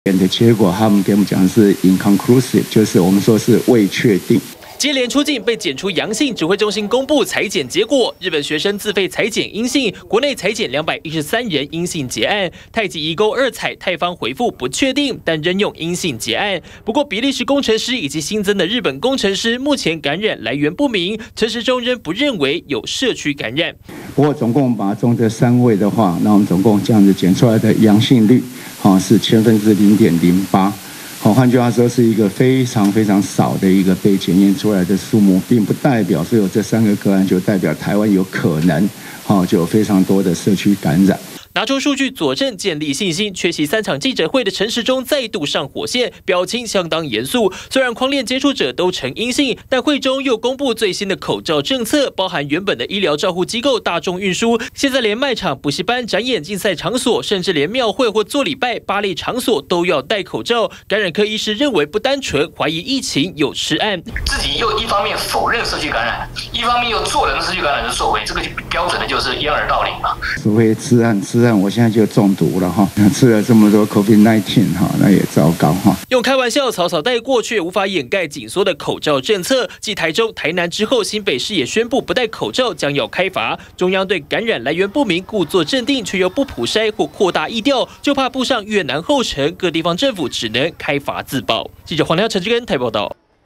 的结果，他们给我们讲的是 inconclusive， 就是我们说是未确定。 接连出境被检出阳性，指挥中心公布采检结果，日本学生自费采检阴性，国内采检213人阴性结案。太极移沟二采泰方回复不确定，但仍用阴性结案。不过比利时工程师以及新增的日本工程师目前感染来源不明，陈时中仍不认为有社区感染。 不过总共把中这3位的话，那我们总共这样子检出来的阳性率，是0.08%。 换句话说，是一个非常非常少的一个被检验出来的数目，并不代表所有这3个个案就代表台湾有可能，就有非常多的社区感染。 拿出数据佐证，建立信心。缺席3场记者会的陈时中再度上火线，表情相当严肃。虽然匡列接触者都呈阴性，但会中又公布最新的口罩政策，包含原本的医疗照护机构大众运输，现在连卖场、补习班、展演、竞赛场所，甚至连庙会或做礼拜、芭蕾场所都要戴口罩。感染科医师认为不单纯，怀疑疫情有吃案。 自己又一方面否认社区感染，一方面又做人社区感染的作为，这个标准的就是掩耳盗铃嘛。 所谓吃案。 我现在就中毒了哈，吃了这么多 COVID-19 哈，那也糟糕哈。 用开玩笑草草带过，却无法掩盖紧缩的口罩政策。继台中、台南之后，新北市也宣布不戴口罩将要开罚。中央对感染来源不明，故作镇定，却又不普筛或扩大疫调，就怕步上越南后尘。各地方政府只能开罚自保。记者黄亮、陈志根台报道。